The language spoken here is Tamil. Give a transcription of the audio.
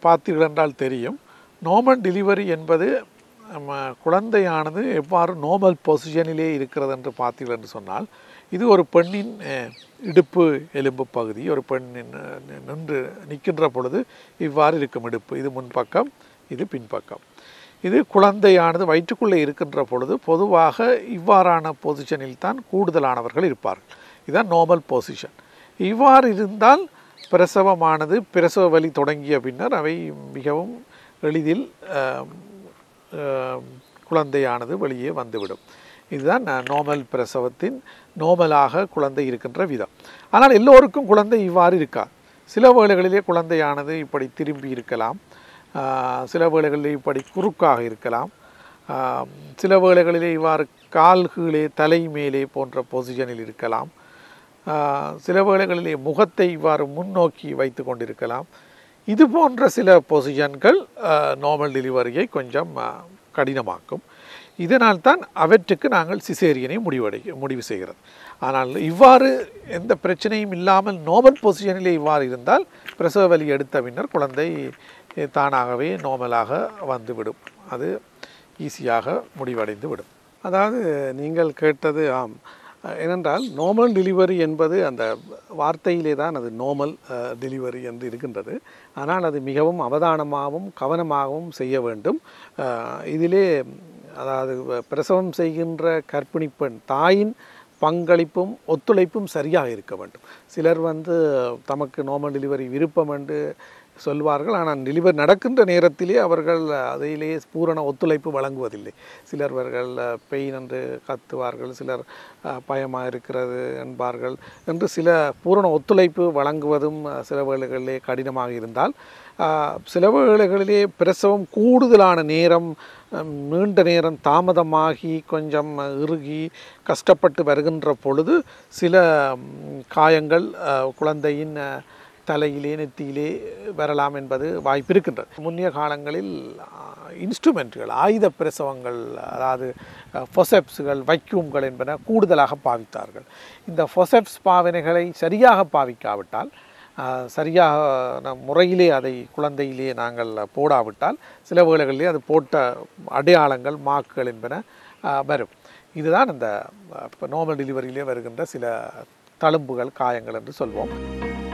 பார்த்தீர்கள் என்றால் தெரியும். நார்மல் டெலிவரி என்பது குழந்தையானது எவ்வாறு நார்மல் பொசிஷனிலே இருக்கிறது என்று பார்த்தீர்கள் என்று சொன்னால், இது ஒரு பெண்ணின் இடுப்பு எலும்பு பகுதி. ஒரு பெண்ணின் நின்று நிற்கின்ற பொழுது இவ்வாறு இருக்கும் இடுப்பு. இது முன்பக்கம், இது பின்பக்கம். இது குழந்தையானது வயிற்றுக்குள்ளே இருக்கின்ற பொழுது பொதுவாக இவ்வாறான பொசிஷனில் தான் கூடுதலானவர்கள் இருப்பார்கள். இதுதான் நார்மல் பொசிஷன். இவ்வாறு இருந்தால் பிரசவமானது பிரசவ வலி தொடங்கிய பின்னர் அவை மிகவும் எளிதில் குழந்தையானது வெளியே வந்துவிடும். இதுதான் நார்மல் பிரசவத்தின் நார்மலாக குழந்தை இருக்கின்ற விதம். ஆனால் எல்லோருக்கும் குழந்தை இவ்வாறு இருக்காது. சில வேளைகளிலே குழந்தையானது இப்படி திரும்பி இருக்கலாம், சில வேளைகளிலே இப்படி குறுக்காக இருக்கலாம், சில வேளைகளிலே இவ்வாறு கால்களே தலை மேலே போன்ற பொசிஷனில் இருக்கலாம், சில வேளைகளிலே முகத்தை இவ்வாறு முன்னோக்கி வைத்து கொண்டிருக்கலாம். இது போன்ற சில பொசிஷன்கள் நார்மல் டெலிவரியை கொஞ்சம் கடினமாக்கும். இதனால் தான் அவற்றுக்கு நாங்கள் சிசேரியனை முடிவு செய்கிறது. ஆனால் இவ்வாறு எந்த பிரச்சனையும் இல்லாமல் நார்மல் பொசிஷனிலே இவ்வாறு இருந்தால் பிரசவ வலி எடுத்த பின்னர் குழந்தை தானாகவே நார்மலாக வந்துவிடும். அது ஈஸியாக முடிவடைந்து விடும். அதாவது நீங்கள் கேட்டது ஆம். ஏனென்றால் நார்மல் டெலிவரி என்பது அந்த வார்த்தையிலே தான் அது நார்மல் டெலிவரி என்று இருக்கின்றது. ஆனால் அது மிகவும் அவதானமாகவும் கவனமாகவும் செய்ய வேண்டும். இதிலே அதாவது பிரசவம் செய்கின்ற கர்ப்பிணி பெண் தாயின் பங்களிப்பும் ஒத்துழைப்பும் சரியாக இருக்க வேண்டும். சிலர் தமக்கு நார்மல் டெலிவரி விருப்பம் என்று சொல்வார்கள். ஆனால் டெலிவரி நடக்கின்ற நேரத்திலே அவர்கள் அதிலேயே பூரண ஒத்துழைப்பு வழங்குவதில்லை. சிலர்கள் பெயின் என்று கத்துவார்கள், சிலர் பயமாக இருக்கிறது என்பார்கள் என்று சில பூரண ஒத்துழைப்பு வழங்குவதும் சில வேளைகளிலே கடினமாக இருந்தால், சில வேளைகளிலே பிரசவம் கூடுதலான நேரம் நீண்ட நேரம் தாமதமாகி கொஞ்சம் இறுகி கஷ்டப்பட்டு வருகின்ற பொழுது சில காயங்கள் குழந்தையின் தலையிலே நெத்தியிலே வரலாம் என்பது வாய்ப்பு இருக்கின்றது. முன்னைய காலங்களில் இன்ஸ்ட்ருமெண்ட்கள், ஆயுத பிரசவங்கள், அதாவது ஃபொசெப்ஸுகள், வைக்யூம்கள் என்பன கூடுதலாக பாவித்தார்கள். இந்த ஃபொசெப்ஸ் பாவனைகளை சரியாக பாவிக்காவிட்டால், சரியாக முறையிலே அதை குழந்தையிலே நாங்கள் போடாவிட்டால் சில வேளைகளிலே அது போட்ட அடையாளங்கள் மார்க்குகள் என்பன வரும். இதுதான் இந்த நார்மல் டெலிவரியிலே வருகின்ற சில தழும்புகள், காயங்கள் என்று சொல்வோம்.